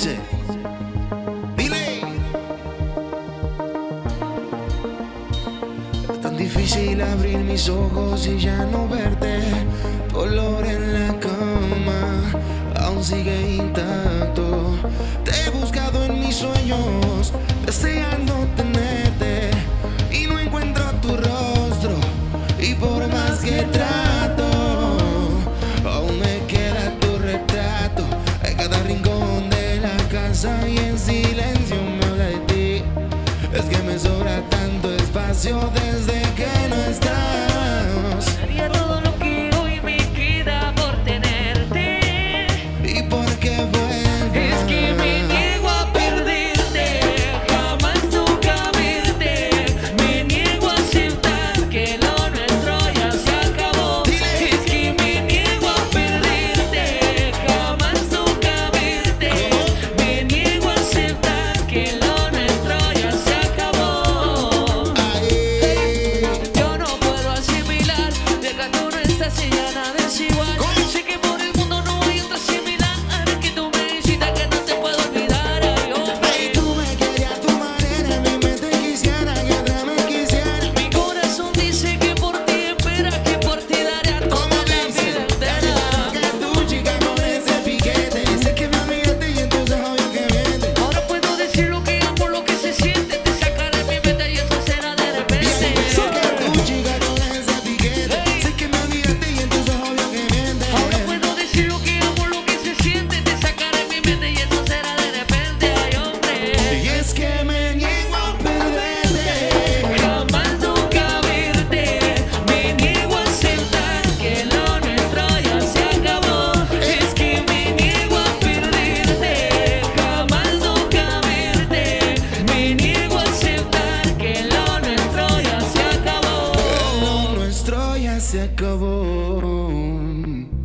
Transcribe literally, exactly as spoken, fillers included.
dice? Dile. Es tan difícil abrir mis ojos y ya no verte. Tu olor en la cama aún sigue intacto. Te he buscado en mis sueños, deseando tenerte, y no encuentro tu rostro. Y por más que trato, aún me queda tu retrato en cada rincón de la casa, y en silencio me habla de ti. Es que me sobra tanto espacio desde que no estás. Haría todo lo que hoy me queda por tenerte. ¿Y por qué vuelves? Es que me niego a perderte, jamás nunca verte. Me niego a aceptar que lo nuestro ya se acabó. Es que me niego a perderte, jamás nunca verte. Me niego a aceptar que lo nuestro ya se acabó. Yo no puedo asimilar de que tú no estás y ya nada es igual. Sé que por el mundo no hay otra similar, que tú me hiciste que no te puedo olvidar. Ay, hombre. Ay, tú me querías a tu manera, mi mente quisiera que otra me quisiera. Mi corazón dice que por ti espera, que por ti daría toda la vida entera. Que tu chica con ese piquete dice que me amigaste y entonces obvio que miente. Ahora puedo decir lo que amo, lo que se siente. Te sacaré mi mente y eso será de repente. Sé que tu chica con ese piquete sé que me amigaste y entonces obvio que miente. Ahora puedo decir lo que amo, lo que se siente. Te sacaré mi mente y eso será de repente. Ay, hombre. Y es que me niego a perderte. Jamás nunca verte. Me niego a aceptar que lo nuestro ya se acabó. Es que me niego a perderte. Jamás nunca verte. Me niego a aceptar que lo nuestro ya se acabó. Lo nuestro ya se acabó.